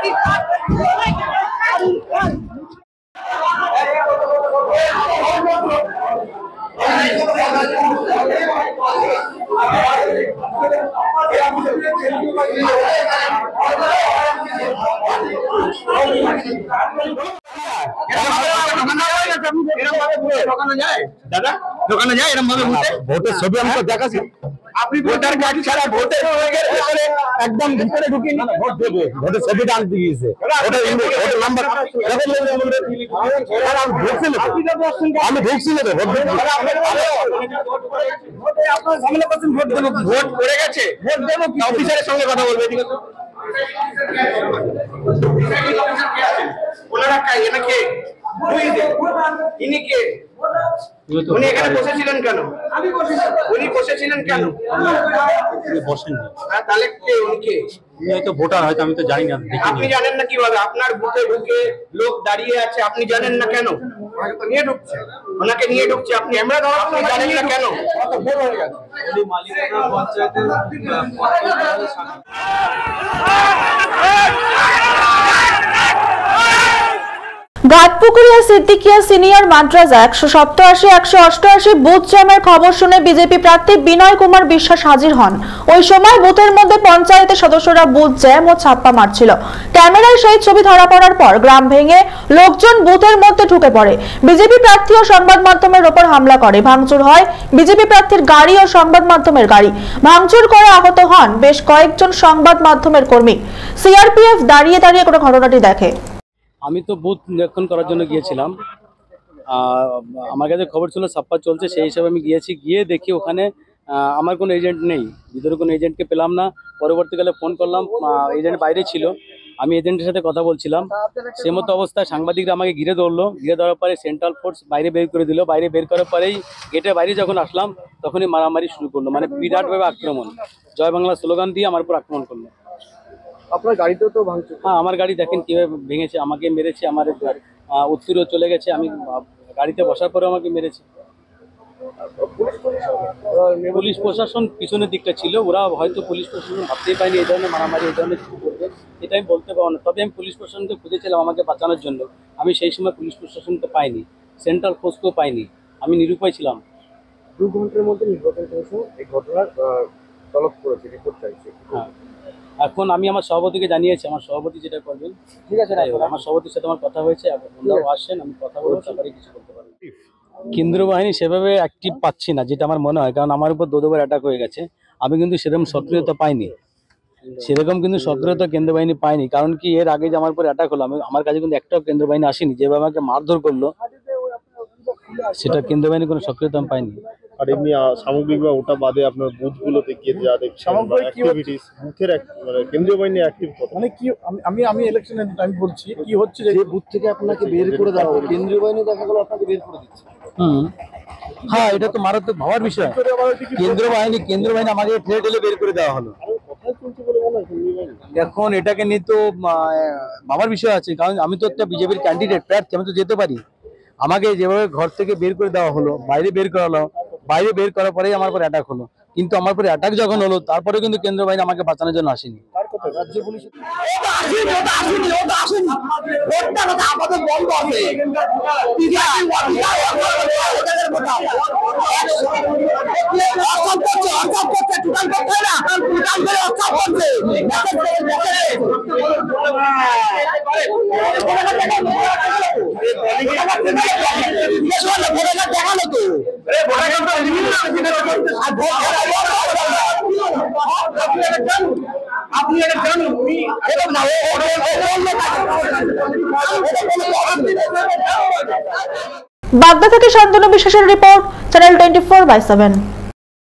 দাদা দোকানে যায় এরকম ভাবে ভোটের ছবি আমি তো দেখাচ্ছি। আপনি ভোটার কার্ড ছাড়া ভোটের একদম ভিতরে ঢুকে ভোট দেবে, ভোটের ছবিটা আনতে গিয়েছে, ভোটের নাম্বার আমি ঢুকছিল তো আপনার ঝামেলা করছেন। ভোট দেবো, ভোট পড়ে গেছে, ভোট দেবো অফিসারের সঙ্গে কথা বলবে। উনি এখানে বসেছিলেন কেন? উনি বসেছিলেন কেন? বসেননি। তাহলে কে উনি? কে? উনি হয়তো ভোটার, হয়তো আমি তো জানি না। আপনি জানেন না কিভাবে? আপনার বুথে ঢুকে লোক দাঁড়িয়ে আছে, আপনি জানেন না কেন? নিয়ে ঢুকছে, ওনাকে নিয়ে ঢুকছে, আপনি আমরা আপনি জানেন না কেন? ঘাটপুকুরিয়া সিদ্দিকিয়া সিনিয়র মাদ্রাসা 187-188 বুথ জ্যামের খবর শুনে বিজেপি প্রার্থী বিনয় কুমার বিশ্বাস হাজির হন। ওই সময় বুথের মধ্যে পঞ্চায়েতের সদস্যরা বুথ জ্যাম ও ছাপ্পা মারছিল। ক্যামেরায় সেই ছবি ধরা পড়ার পর গ্রাম ভেঙে লোকজন বুথের মধ্যে ঢুকে পড়ে। বিজেপি প্রার্থী ও সংবাদ মাধ্যমের ওপর হামলা করে। ভাঙচুর হয় বিজেপি প্রার্থীর গাড়ি ও সংবাদ মাধ্যমের গাড়ি। ভাঙচুর করে আহত হন বেশ কয়েকজন সংবাদ মাধ্যমের কর্মী। সিআরপিএফ দাঁড়িয়ে দাঁড়িয়ে কোনো ঘটনাটি দেখে। আমি তো বুথ নিরীক্ষণ করার জন্য গিয়েছিলাম, আমার কাছে খবর ছিল ছাপ্পা চলছে, সেই হিসাবে আমি গিয়েছি। গিয়ে দেখি ওখানে আমার কোনো এজেন্ট নেই, ভিতরে কোনো এজেন্টকে পেলাম না। পরবর্তীকালে ফোন করলাম, এজেন্ট বাইরে ছিল, আমি এজেন্টের সাথে কথা বলছিলাম। সে মতো অবস্থায় সাংবাদিকরা আমাকে ঘিরে ধরলো। ঘিরে ধরার পরে সেন্ট্রাল ফোর্স বাইরে বের করে দিল। বাইরে বের করার পরেই গেটের বাইরে যখন আসলাম তখনই মারামারি শুরু করলো, মানে বিরাটভাবে আক্রমণ, জয় বাংলা স্লোগান দিয়ে আমার উপর আক্রমণ করলো। আপনার গাড়িতেও তো ভাঙচুর? হ্যাঁ, আমার গাড়ি দেখেন কিভাবে ভেঙেছে, আমাকে মেরেছে, আমার উত্তরও চলে গেছে, আমি গাড়িতে বসার পরে আমাকে মেরেছে। পুলিশ প্রশাসন পিছনের দিকটা ছিল, ওরা হয়তো পুলিশ প্রশাসন ভাবতেই পায়নি এই ধরনের মারামারি, এই ধরনের শুরু করবে, এটা আমি বলতে পারবো না। তবে আমি পুলিশ প্রশাসনকে খুঁজেছিলাম আমাকে বাঁচানোর জন্য, আমি সেই সময় পুলিশ প্রশাসনকে পাইনি, সেন্ট্রাল ফোর্সকেও পাইনি, আমি নিরুপায় ছিলাম। 2 ঘন্টার মধ্যে নির্বাচন কমিশন এই ঘটনার তলব করেছে, রিপোর্ট চাইছে। হ্যাঁ, এখন আমি আমার সভাপতিকে জানিয়েছি, আমার সভাপতি যেটা করবেন। ঠিক আছে, আমার সভাপতির সাথে আমার কথা হয়েছে, ওনারাও আসেন, আমি কথা বলবো, তারপরে কিছু করতে পারবো। কেন্দ্রীয় বাহিনী সেভাবে অ্যাক্টিভ পাচ্ছি না, যেটা আমার মনে হয়, কারণ আমার উপর দুবার অ্যাটাক হয়ে গেছে। আমি কিন্তু সেরকম সক্রিয়তা পাইনি, সেরকম কিন্তু সক্রিয়তা কেন্দ্রীয় বাহিনী পাইনি। কারণ কি, এর আগে যে আমার উপর অ্যাটাক হলো, আমার কাছে কিন্তু একটাও কেন্দ্রীয় বাহিনী আসেনি। যেভাবে আমাকে মারধর করলো, সেটা কেন্দ্রীয় বাহিনী কোনো সক্রিয়তা আমি পাইনি। আর এমনি সামগ্রিক বা ওটা বাদে আপনার বুথগুলো থেকে যা দেখছেন অ্যাক্টিভিটিস, বুথের মানে কেন্দ্রীয় বাহিনী অ্যাক্টিভ কত, মানে কি? আমি ইলেকশনের টাইম বলছি, কি হচ্ছে যে বুথ থেকে আপনাকে বের করে দেওয়া হলো, কেন্দ্রীয় বাহিনী দেখা গেল আপনাকে বের করে দিচ্ছে। হ্যাঁ, এটা তো মারাত্মক ভাবার বিষয়। কেন্দ্রীয় বাহিনী আমাকে ঠেলে বের করে দেওয়া হলো। এখন এটাকে নিয়ে তো ভাবার বিষয় আছে, কারণ আমি তো একটা বিজেপির ক্যান্ডিডেট প্রার্থী, আমি তো যেতে পারি। আমাকে যেভাবে ঘর থেকে বের করে দেওয়া হলো, বাইরে বের করা হলো, বাইরে বের করার পরেই আমার উপর অ্যাটাক হলো। কিন্তু আমার উপরে অ্যাটাক যখন হলো, তারপরে কিন্তু কেন্দ্রীয় বাহিনী আমাকে বাঁচানোর জন্য আসেনি। রাজ্য পুলিশ আপনি এটা জানুন, বাগদা থেকে শান্তনু বিশ্বাসের রিপোর্ট, চ্যানেল 24/7।